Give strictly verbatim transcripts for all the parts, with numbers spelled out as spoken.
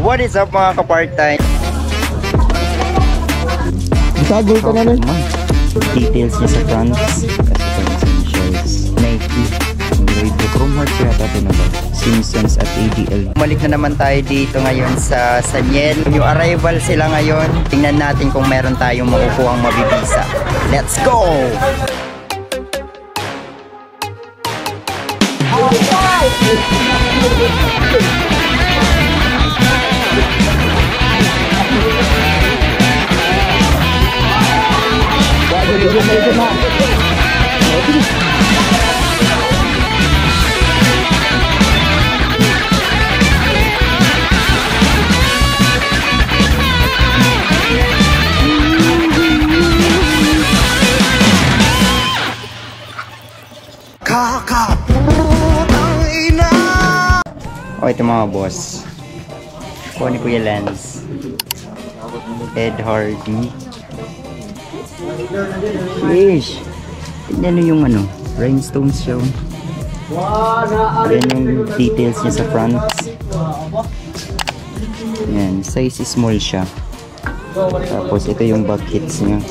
What is up mga ka-part-time? Tagol ka na rin. Details niya sa front. Kasi itong essentials. Nike. Engraved Chrome Hearts yata ito na ba? Simpsons at A D L. Balik na naman tayo dito ngayon sa Saniel. New arrival sila ngayon. Tingnan natin kung meron tayong makukuhang mabibisa. Let's go! O, ito mga boss. Kuha ni Kuya Lance. Ed Hardy. Fish! Tignan nyo yung ano, rhinestones siya. Yan yung details niya sa front. Yan, size small siya. Tapos ito yung buckets niya.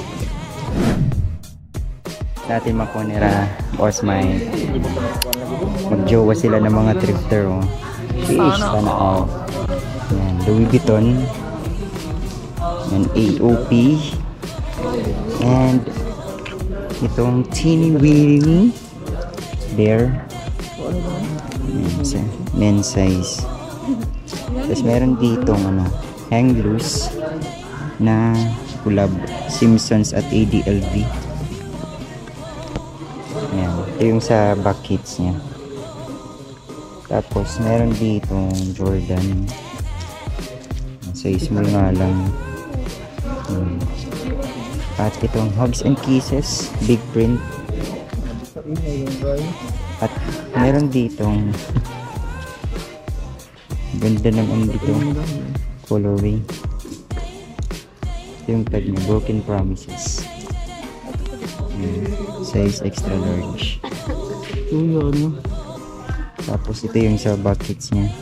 Natin makuha nila, boss Mike. Magjowa sila ng mga thrifter, oh. Fish, sana all. Yan, Louis Vuitton. Yan, A O P. And itong teeny weeny there. Yan, men's size. Tapos meron dito ano, hang loose na collab Simpsons at A D L V. Yan, ito yung sa buckets niya. Tapos meron dito Jordan. Size mo nga lang. Hmm. At itong Hugs and Kisses, big print. At meron ditong ganda naman dito colorway. Ito yung tag niya, Broken Promises. Hmm. Size extra large. Ito yun. Tapos ito yung sa buckets niya.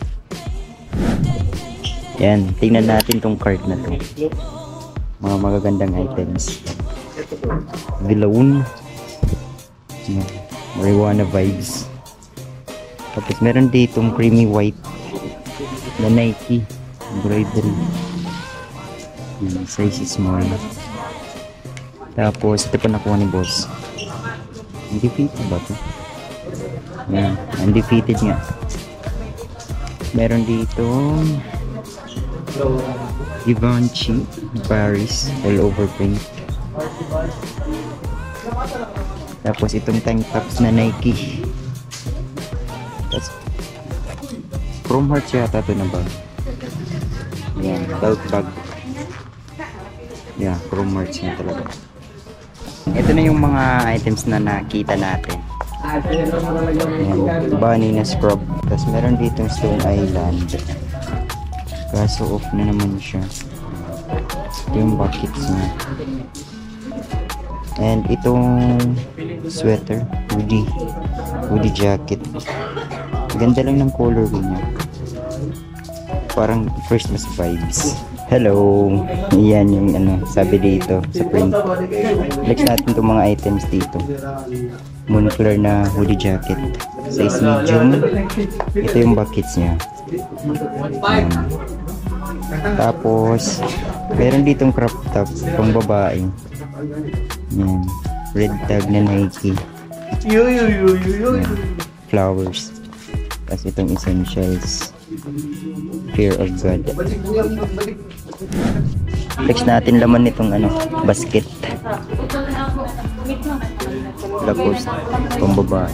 Yan, tingnan natin tong cart na to. Mga magagandang items. Villaun. Marijuana vibes. Tapos meron ditong creamy white na Nike embroidery. Hmm, size is small. Tapos ito pa nakuha ni boss. Undefeated ba to? Yan, undefeated nga. Meron dito Givenchy Paris all over print. Tapos itong tank tops na Nike. Tapos Chrome Hearts yata ito na bag. Yan, belt bag. Yeah, Chrome Hearts na talaga. Ito na yung mga items na nakita natin. Ayan, bunny na scrub. Tapos meron ditong Stone Island. Kaso off na naman siya. Ito yung buckets niya. And itong sweater, hoodie. Hoodie jacket. Ganda lang ng colorway niya. Parang Christmas vibes. Hello! Yan yung ano, sabi dito sa print. Next natin itong mga items dito. Monocular na hoodie jacket. Size medium. Ito yung buckets niya. Yan. Tapos, meron ditong crop top pang babae. Yan. Red tag na Nike. Yan. Flowers. Tapos itong essentials. Fear of God. Next natin laman nitong ano, basket. Lacoste pang babae.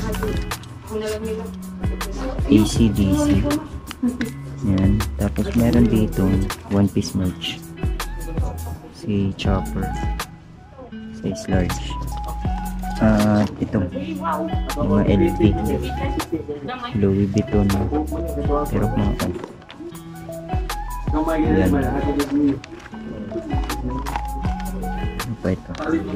A C D C. Yan. Tapos meron dito one piece merch. Si Chopper. Size large. Ah, uh, ito. Mga L V. Louis Vuitton. Pero mga kan. Yan. Ano pa ito?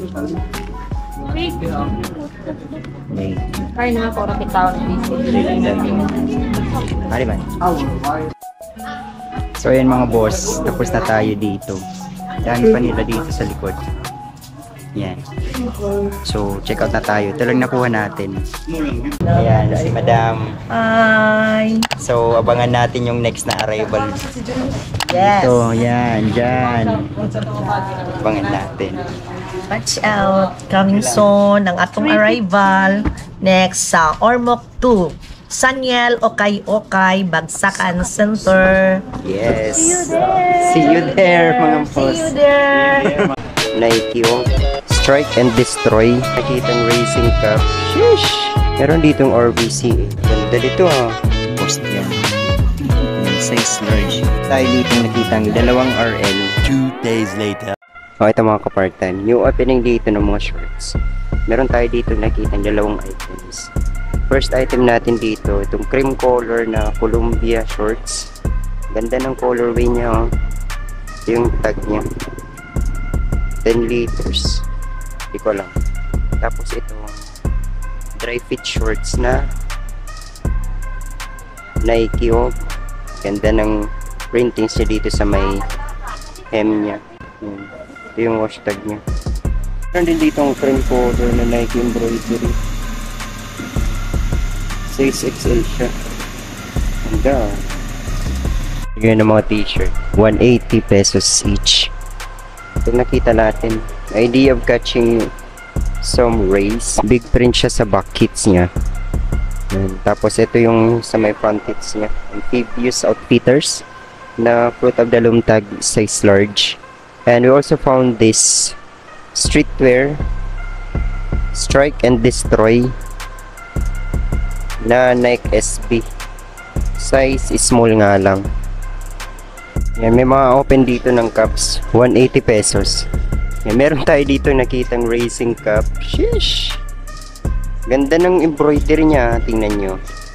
May kaya na ako rakit tao ng busy. Ari ba? So ayan mga boss, tapos na tayo dito. Dami pa nila dito sa likod. Yan. So check out na tayo. Ito lang nakuha natin. Ayan, si Madam. Hi! So abangan natin yung next na arrival. Yes! Ito, yan, dyan. Abangan natin. Watch out! Coming soon ang atong arrival next sa Ormoc two. Sanyel Okay Okay Bagsakan Center. Yes. See you there! See you there, mga boss. See you there! Nike, oh. Strike and Destroy. Nakitang Racing Cup. Sheesh! Meron ditong R V C. Ganda dito, ha. Post yan. Size large. Tayo dito nakitang dalawang R L. Two days later. O, ito mga ka-part-time. New opening dito ng mga shorts. Meron tayo dito nakitang dalawang items. First item natin dito, itong cream color na Columbia shorts. Ganda ng colorway niya, oh. Ito yung tag niya. ten liters. Hindi ko lang. Tapos itong dry fit shorts na Nike, oh. Ganda ng printings niya dito sa may hem niya. Hmm. Ito yung wash tag niya. Meron din dito ang cream color na Nike embroidery. Size X L siya. Ganda. Yan ang mga t-shirt. one eighty pesos each. Ito nakita natin. Idea of catching some rays. Big print siya sa back hits niya. Yan. Tapos ito yung sa may front hits niya. Amphibious outfitters na fruit of the loom tag size large. And we also found this streetwear Strike and Destroy na Nike S B. Size is small nga lang. Yan, may mga open dito ng cups. one eighty pesos. Yan, meron tayo dito nakitang racing cup. Sheesh! Ganda ng embroidery niya. Tingnan nyo.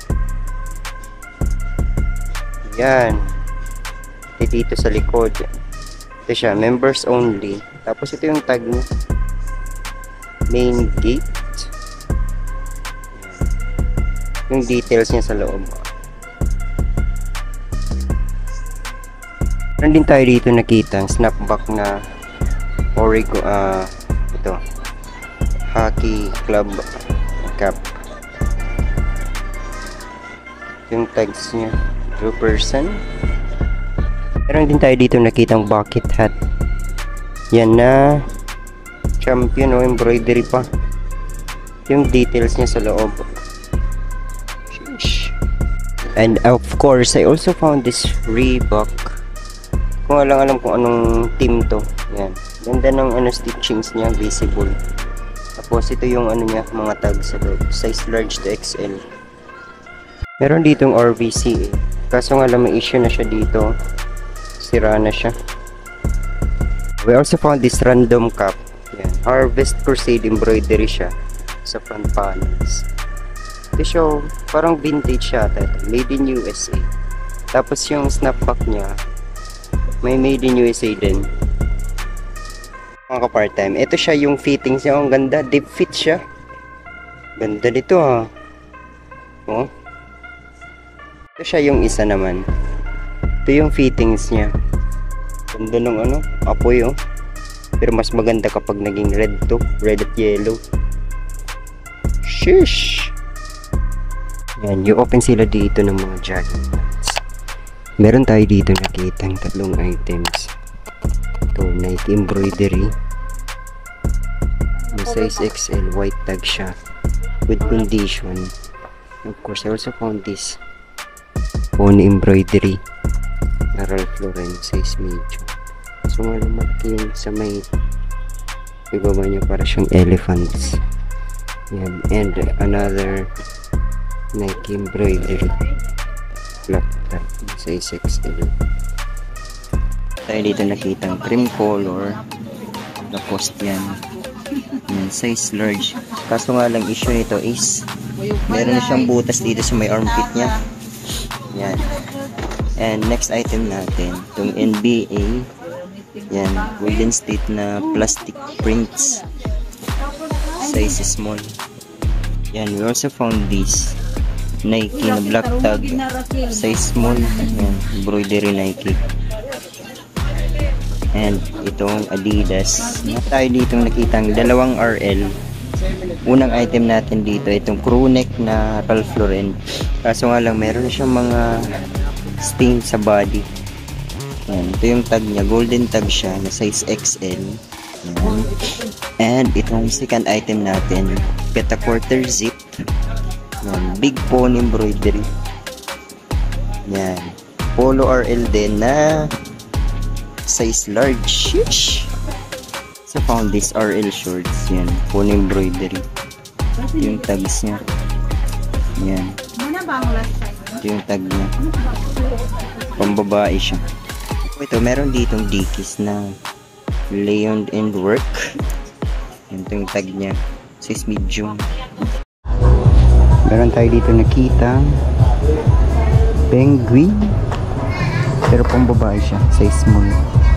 Yan. Ito dito sa likod. Ito siya. Members only. Tapos ito yung tag niya. Main gate. Yung details niya sa loob. Meron din tayo dito nakita ang snapback na Origo, ah, uh, ito hockey club cap. Yung tags niya two percent. Meron din tayo dito nakitang bucket hat. Yan na champion o embroidery pa. Yung details niya sa loob. And of course, I also found this Reebok. Kung alam alam kung anong team to. Yan. Ganda ng ano stitchings niya, visible. Tapos ito yung ano niya, mga tags sa loob. Size large to X L. Meron ditong R V C eh. Kaso nga lang may issue na siya dito. Sira na siya. We also found this random cup. Yan. Harvest Crusade embroidery siya sa front panels. Ito siya, parang vintage siya. Made in U S A. Tapos yung snapback niya, may made in U S A din. Mga ka-part-time. Ito siya yung fittings niya. Ang ganda. Deep fit siya. Ganda dito ha. Oh. Ito siya yung isa naman. Ito yung fittings niya. Ganda ng ano. Apoy oh. Pero mas maganda kapag naging red to. Red at yellow. Sheesh. Yan, yung open sila dito ng mga jogging pants. Meron tayo dito nakitang tatlong items. Ito, Nike embroidery. May size X L, white tag siya. With condition. Of course, I also found this pony embroidery. Na Ralph Lauren, size medium. So, nga naman yung sa may ibaba niya para siyang elephants. Yan, and another Nike embroidery black tag size X L. Tayo dito nakitang cream color na post yan. Yan, size large. Kaso nga lang issue nito is meron na siyang butas dito sa may armpit niya. Yan. And next item natin, itong N B A. Yan, Golden State na plastic prints. Size small. Yan, we also found this Nike na black tag. Size small. Yan. Embroidery Nike. And itong Adidas. Tayo dito nakitang dalawang R L. Unang item natin dito, itong crew neck na Ralph Lauren. Kaso nga lang, meron siyang mga stain sa body. Yan. Ito yung tag niya. Golden tag siya na size X L. Yan. And itong second item natin, peta quarter zip. Yan. Big pony embroidery. Yan. Polo R L din na size large. Sheesh. So found this R L shorts. Yan. Pony embroidery. Ito yung tags niya. Yan. Ito yung tag niya. Pambabae siya. Ito, meron ditong dikis na Leon and Work. Yan. Ito yung tag niya. Size medium. Meron tayo dito nakita penguin. Pero pambabae siya. Size small.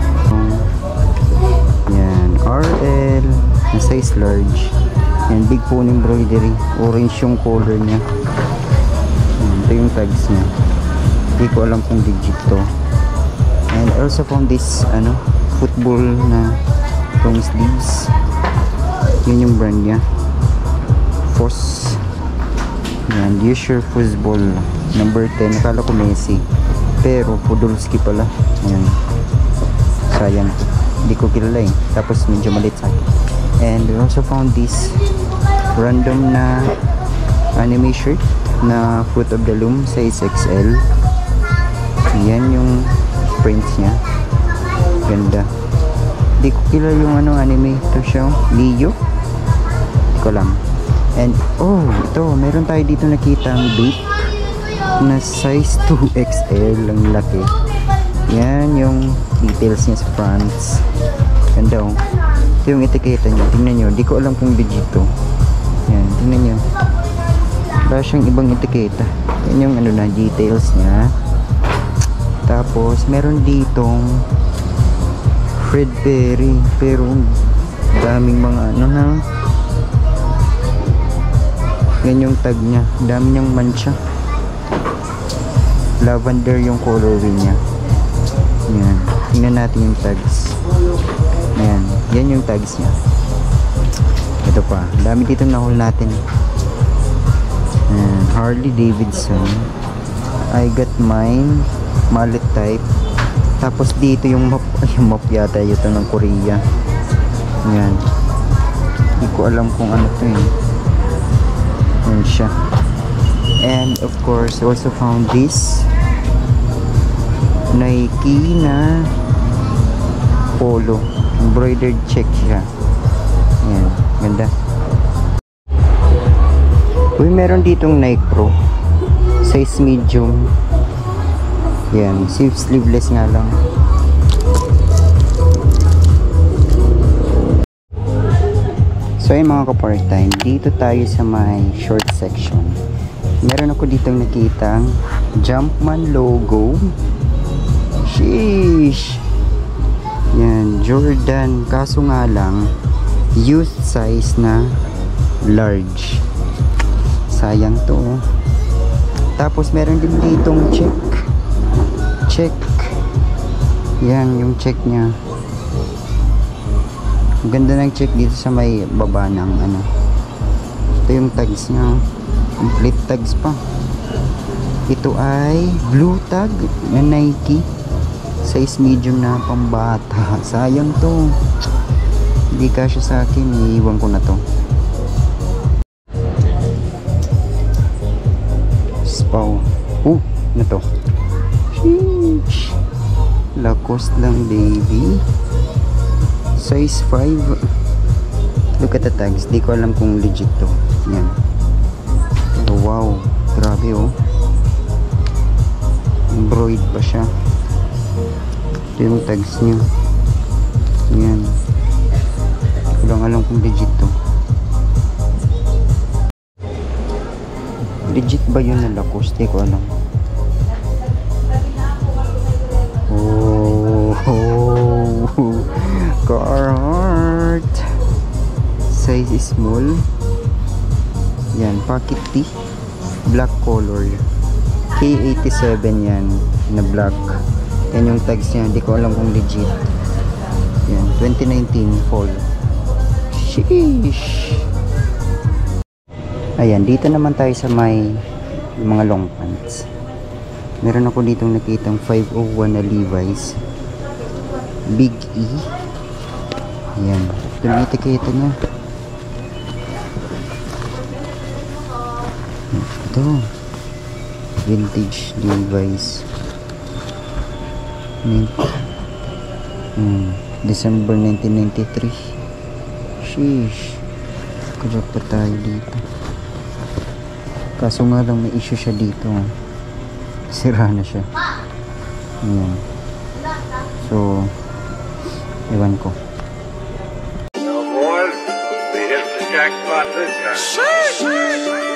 Yan. R L na size large. Yan. Big pony embroidery. Orange yung color niya. Yan. Ito yung tags niya. Hindi ko alam kung legit to. And also found this ano, football na long sleeves. Yun yung brand niya. Foss. Yan. Use your football. Number ten. Nakala ko Messi. Pero Podolski pala. Ayan. Sayang. Hindi ko kilala eh. Tapos medyo malit sa akin. And we also found this random na anime shirt na Fruit of the Loom size X L. Yan yung prints niya. Ganda. Hindi ko kilala yung ano anime. Ito siya. Leo. Hindi ko alam. And oh, ito. Meron tayo dito nakita ang bait na size two X L. Ang laki. Yan yung details niya sa fronts. Ganda oh. Ito yung etiketa niya. Tingnan nyo. Di ko alam kung legit to. Yan. Tingnan nyo. Wala siyang ibang etiketa. Yan yung ano na details niya. Tapos meron ditong Fred Perry. Pero daming mga ano na. Yan yung tag niya. Dami niyang mancha. Lavender yung coloring niya. Yan. Tingnan natin yung tags. Yan. Yan yung tags niya. Ito pa. Dami dito nahul natin. Yan. Harley Davidson. I got mine. Mallet type. Tapos dito yung map. Yung map yata ito ng Korea. Yan. Hindi ko alam kung ano to eh. Yan siya. And of course, also found this Nike na polo. Embroidered check siya. Ayan, ganda. Uy, meron ditong Nike Pro. Size medium. Ayan, sleeveless nga lang. So ayun mga ka-part-time, dito tayo sa my short section. Meron ako dito nakitang Jumpman logo. Sheesh. Yan, Jordan. Kaso nga lang, youth size na large. Sayang to. Tapos meron din ditong check. Check. Yan, yung check niya. Ang ganda ng check dito sa may baba ng ano. Ito yung tags niya. Complete tags pa. Ito ay blue tag na Nike. Size medium na pambata. Sayang to. Hindi kasya sa akin. Iiwan ko na to. Spaw. Oh, na to. Sheesh. Lacoste lang baby. Size five. Look at the tags. Di ko alam kung legit to. Yan. Oh, wow. Grabe oh. Embroidered pa siya. Ito yung tags niya. Yan. Di ko lang alam kung legit to. Legit ba yun na Lacoste? Di ko alam. Oh. Oh. Carhartt. Size small. Yan, pocket tee. Black color. K eighty-seven yan na black. Yan yung tags niya. Hindi ko alam kung legit. Yan. twenty nineteen fall. Sheesh. Ayan. Dito naman tayo sa may mga long pants. Meron ako ditong nakitang five oh one na Levi's. Big E. Ayan. Ito yung etiketa niya. Ito. Vintage Levi's. Hmm. December nineteen ninety-three. Sheesh. Kaya pa tayo dito. Kaso nga lang may issue siya dito. Sira na siya. Ayan. So, ewan ko. No boys, we hit the jackpot this time.